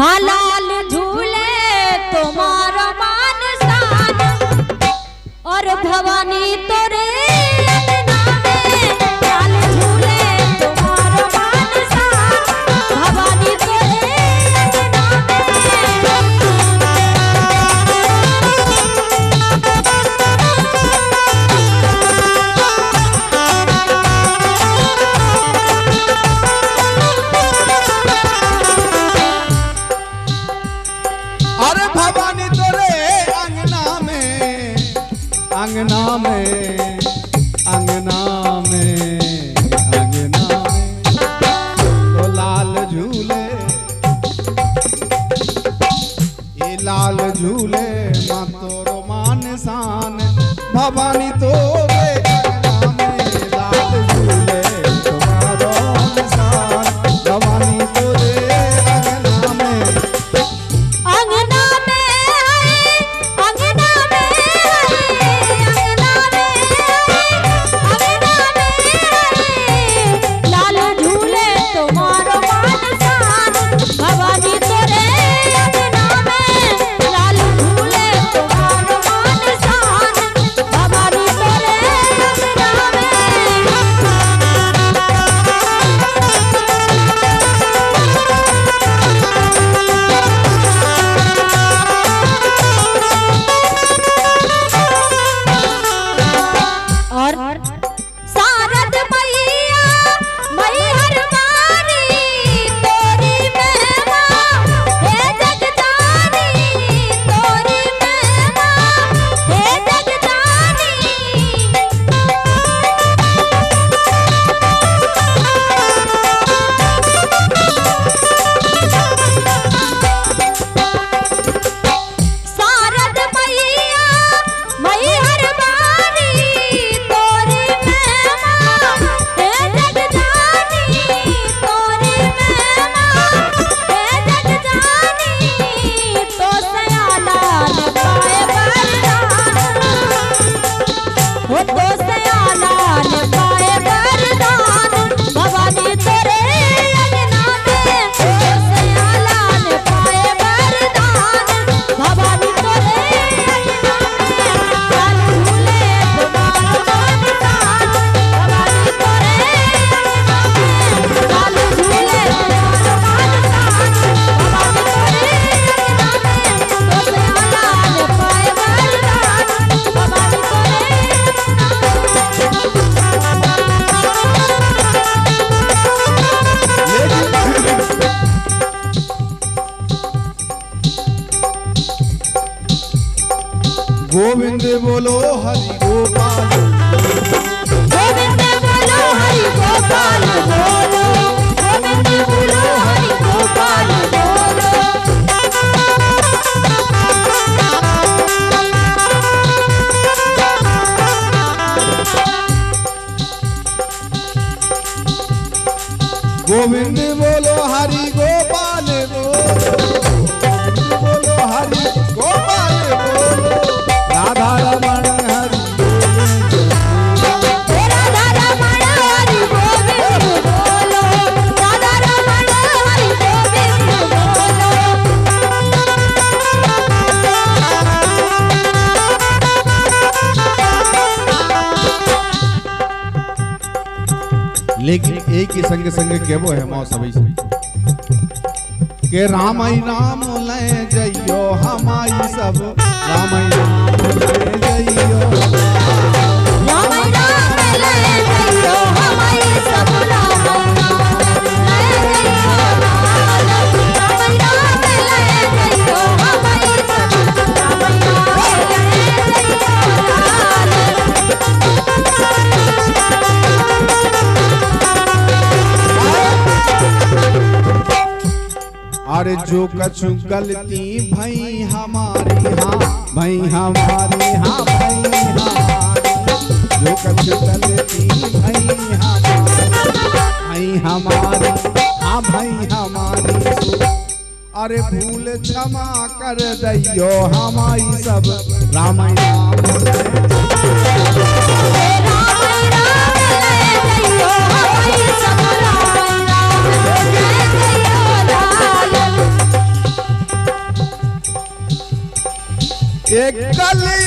लाल झूले तुम्हारा मान शान और भवानी तोरे अंगना में अंगना में अंगना में तो लाल झूले ये लाल झूले माँ तोरो मान शान भवानी तोरे अंगना में लाल झूले तुम्हारो मान शान भवानी तोरे अंगना में गोविंद बोलो हरि गोपाल गोविंद बोलो हरि गोपाल बोलो गोविंद बोलो हरि गोपाल बोलो गोविंद बोलो हरि गोपाल बोलो बोलो हरि गोपाल बोलो राधा रमण हरि राधा रमण हरि गोविंद बोलो राधा रमण हरि गोविंद बोलो। लेकिन एक ही संग संग केवो है मौ सभी के रामाई नाम ले जइयो हमाई सब रामाई नाम ले जइयो रामाई नाम ले जइयो हमाई सब रामाई नाम ले जइयो हमाई सब अरे जो कछु गलती भई हमारी हाँ भई हमारी हाँ भई हमारी जो कछु गलती भई हमारी हाँ भई हमारी अरे भूल क्षमा कर दइयो हमारी सब रामायण एक कली